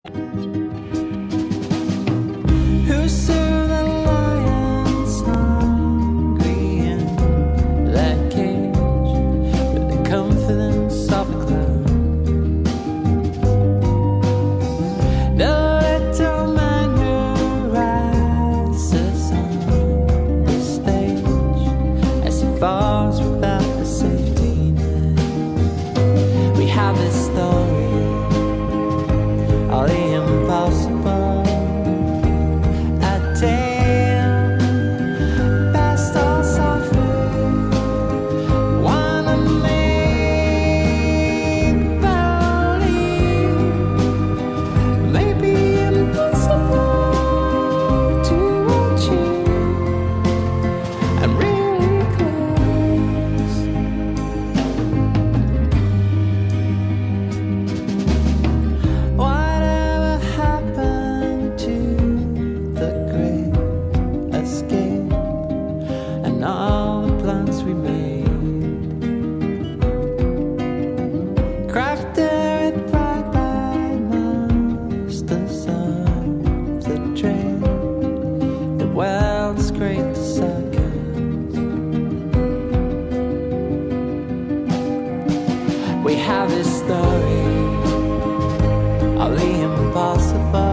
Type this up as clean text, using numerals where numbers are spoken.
Who served the lions hungry in that cage with the confidence of a clown? The little man who rises on the stage as he falls without a safety net. We have this story, all the impossible. All the plans we made, crafted by masters of the trade, the world's greatest circus. We have this story, all the impossible.